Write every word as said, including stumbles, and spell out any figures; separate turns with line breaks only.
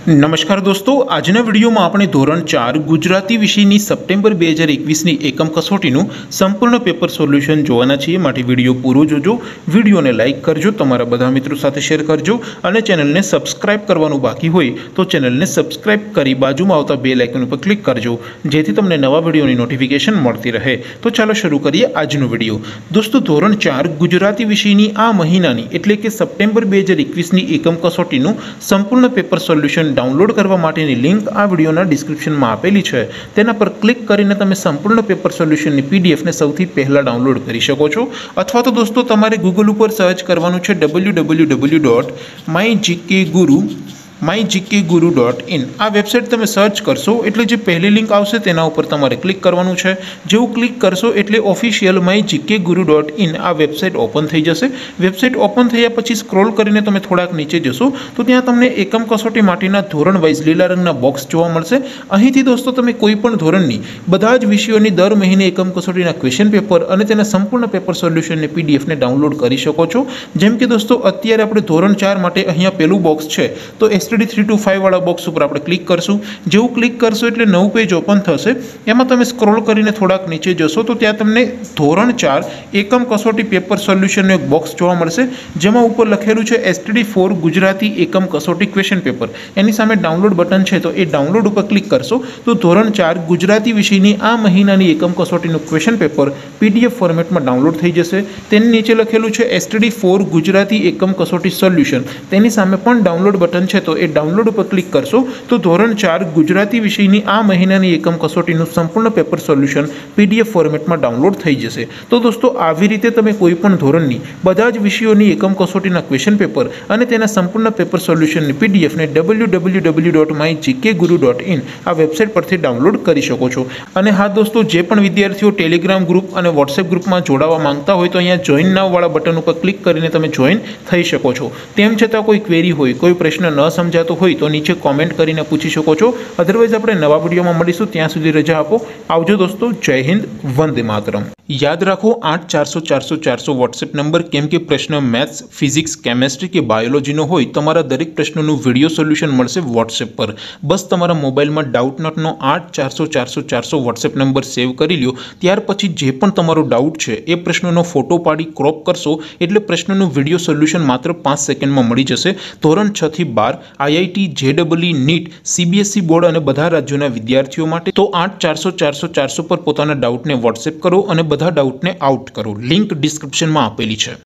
नमस्कार दोस्तों, આજના વિડીયોમાં આપણે ધોરણ ચાર ગુજરાતી વિષયની સપ્ટેમ્બર બે હજાર એકવીસની એકમ કસોટીનું સંપૂર્ણ પેપર સોલ્યુશન જોવાના છીએ। માટે વિડીયો પૂરો જોજો, વિડીયોને લાઇક કરજો, તમારા બધા મિત્રો સાથે શેર કરજો અને ચેનલને સબસ્ક્રાઇબ કરવાનું બાકી હોય તો ચેનલને સબસ્ક્રાઇબ કરી બાજુમાં આવતા બેલ આઇકન ઉપર ક્લિક કરજો જેથી તમને નવા વિડીયોની નોટિફિકેશન મળતી રહે। તો ચાલો શરૂ કરીએ આજનો વિડીયો। દોસ્તો, ધોરણ ચાર ગુજરાતી વિષયની આ મહિનાની એટલે કે સપ્ટેમ્બર બે હજાર એકવીસની એકમ કસોટીનું સંપૂર્ણ પેપર સોલ્યુશન डाउनलॉड करवा माटेनी लिंक आ वीडियोना डिस्क्रिप्शन में आपेली है। तेना पर क्लिक करीने तमे संपूर्ण पेपर सोल्यूशन की पीडीएफ ने सौथी पहला डाउनलॉड करी शको छो। अथवा तो दोस्तों तमारे गूगल पर सर्च करवानुं छे W W W dot my GK guru my GK guru dot in आ वेबसाइट तमे सर्च करशो एटले जे पहली लिंक आवशे तेना उपर तमारे क्लिक करवानुं छे। जेवुं क्लिक करशो एटले official my GK guru dot in आ वेबसाइट ओपन थई जशे। वेबसाइट ओपन थया पछी स्क्रॉल करीने तमे थोड़ाक नीचे जशो तो त्यां तमने एकम कसोटी माटेना धोरण वाइज लीला रंगना बॉक्स जोवा मळशे। અહીંથી दोस्तों तमे कोईपण ધોરણની બધા જ વિષયોની દર મહિને એકમ કસોટીના ક્વેશ્ચન પેપર અને તેના સંપૂર્ણ પેપર સોલ્યુશનની પીડીએફ ને ડાઉનલોડ કરી શકો છો। જેમ કે दोस्तों અત્યારે આપણે ધોરણ ચાર માટે અહીંયા પેલું બોક્સ છે તો एसटीडी थ्री टू फाइव वाला बॉक्स पर आप क्लिक करशू। जेवुं क्लिक करशो एटले नवुं पेज ओपन थशे। एमां तमे स्क्रॉल करीने थोड़ाक नीचे जशो तो त्यां तमने धोरण चार एकम कसोटी पेपर सोल्यूशननो एक बॉक्स जोवा मळशे जेमां उपर लखेलुं छे एसटीडी फोर गुजराती एकम कसोटी क्वेश्चन पेपर। एनी सामे डाउनलॉड बटन छे तो ए डाउनलॉड पर क्लिक करशो तो धोरण चार गुजराती विषयनी आ महीनानी एकम कसोटीनुं क्वेश्चन पेपर पीडीएफ फॉर्मेट में डाउनलॉड थई जशे। तेनी नीचे लखेलुं छे एसटीडी फोर गुजराती एकम कसोटी सोल्यूशन, तेनी सामे पण डाउनलॉड बटन छे तो ए डाउनलॉड पर क्लिक करशो तो धोरण चार गुजराती विषयनी आ महीनानी एकम कसोटीनुं संपूर्ण पेपर सोल्यूशन पीडीएफ फॉर्मेट में डाउनलॉड थई जशे। तो दोस्तों આવી રીતે તમે કોઈપણ ધોરણની બધા જ વિષયોની એકમ કસોટીના ક્વેશ્ચન પેપર અને તેના સંપૂર્ણ પેપર સોલ્યુશનની પીડીએફ ને W W W dot my GK guru dot in આ વેબસાઇટ પરથી ડાઉનલોડ કરી શકો છો। અને હા દોસ્તો, જે પણ વિદ્યાર્થીઓ ટેલિગ્રામ ગ્રુપ અને વોટ્સએપ ગ્રુપમાં જોડાવા માંગતા હોય તો અહીંયા જોઈન નાવ વાળા બટન ઉપર ક્લિક કરીને તમે જોઈન થઈ શકો છો। તેમ છતાં કોઈ ક્વેરી હોય, કોઈ પ્રશ્ન ન સમજાતો હોય તો नीचे कॉमेंट करीने पूछी शको छो। अदरवाइज अपने नवा विडियो में मळीशुं, त्यां सुधी रजा आपो। आवजो दोस्तों, जय हिंद, वंदे मातरम। याद रखो आठ चार सौ चार सौ चार सौ वॉट्सएप नंबर, केम के प्रश्न मैथ्स, फिजिक्स, केमिस्ट्री के बायोलॉजी नो होय तमारा दरेक प्रश्नों विडियो सोल्यूशन मळशे वॉट्सएप पर। बस तमारा मोबाइल में डाउट नॉट नो आठ चार सौ चार सौ चार सौ वॉट्सएप नंबर सेव करी ल्यो। त्यार पछी जे पण तमारो डाउट छे ए प्रश्नों फोटो पाड़ी क्रॉप करशो एटले प्रश्नों विडियो सोल्यूशन मात्र पांच सेकंड में मळी जशे। धोरण छ थी बार आईआईटी, जेडबलई, नीट, सीबीएसई बोर्ड और બધા રાજ્યોના વિદ્યાર્થીઓ માટે તો આઠ ચાર સौ ચાર सौ चार सौ पर પોતાના ડાઉટને વોટ્સએપ કરો અને બધા ડાઉટને આઉટ કરો। લિંક ડિસ્ક્રિપ્શનમાં આપેલી છે।